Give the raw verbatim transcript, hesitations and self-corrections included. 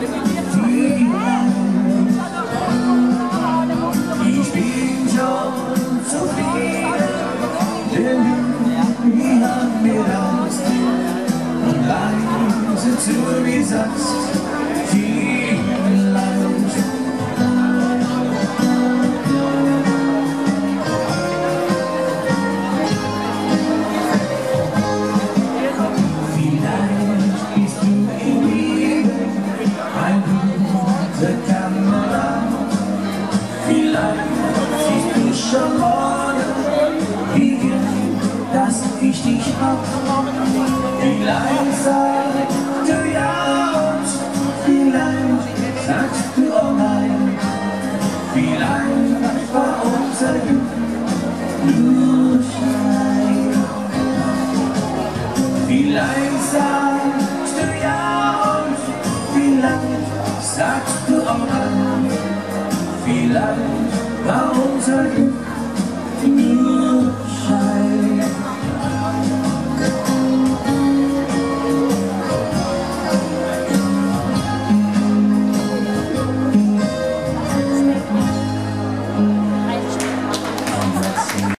Ich bin schon zufrieden, denn du hast mir das und leise zu mir sagst, vielleicht. Vielleicht bist du in Liebe ein guter Kamerad. Vielleicht siehst du schon morgen, wie gern, dass ich dich hab. Vielleicht sagst du ja und vielleicht sagst du oh nein. Vielleicht war unser Glück nur Schein. Vielleicht sagst du ja und vielleicht sagst du auch nein. Vielleicht war unser Glück